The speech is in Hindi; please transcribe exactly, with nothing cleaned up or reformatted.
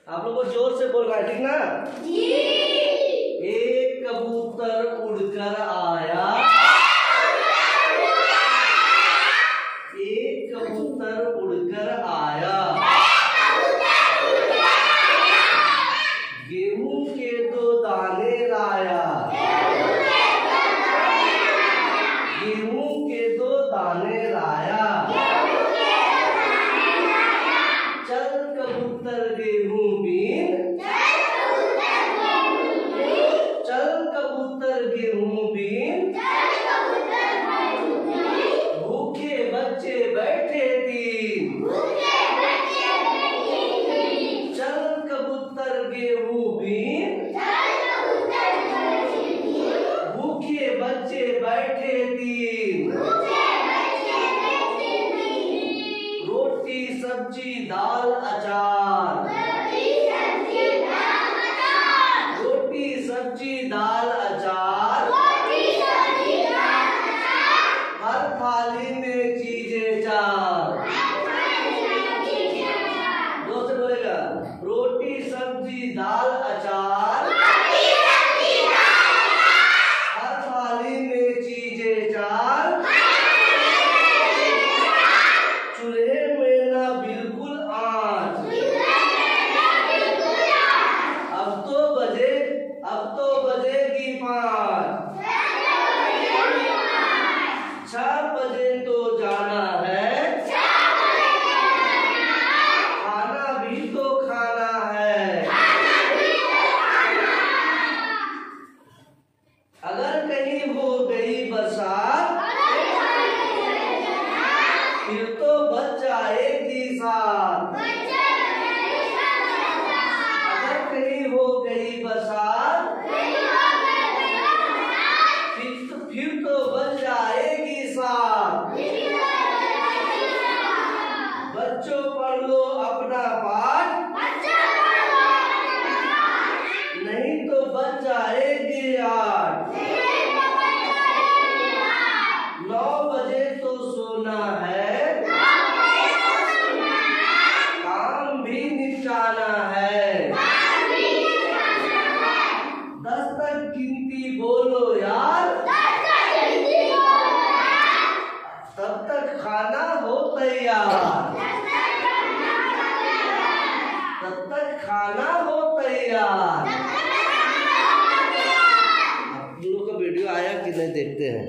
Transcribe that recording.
आप लोगों को जोर से बोलना है, ठीक ना? जी। एक कबूतर उड़कर आया, एक कबूतर उड़कर आया, गेहूं के दो दाने लाया, गेहूं के दो दाने लाया, चल कबूतर गेहूं बीन, चल कबूतर गेहूं बीन, भूखे बच्चे बैठे तीन, चल कबूतर गेहूं बीन, भूखे बच्चे बैठे तीन, रोटी सब्जी दाल अचार, रोटी सब्जी दाल अचार, हर थाली में चीजें चार, दो से बोलेगा, रोटी सब्जी दाल अचार, हर थाली में चीजें चार, चूल्हे में ना बिल्कुल आँच, अब तो बजे अब तो बजेगी पाँच, छह बजे तो जाना है, खाना भी तो खाना है, अगर कहीं हो गई बरसात, फिर तो बच जाएगी साथ, अगर कहीं हो गई बरसात, फिर तो फिर तो बच जाएगी साथ, बच्चों पढ़ लो अपना पाठ, नहीं तो बच जाएगी आठ, नौ बजे तो सोना है, काम भी निपटाना है, दस तक गिनती बोलो यार, तब तक खाना हो तैयार, तब तक खाना हो तैयार। आप लोगों का वीडियो आया कि नहीं देखते हैं?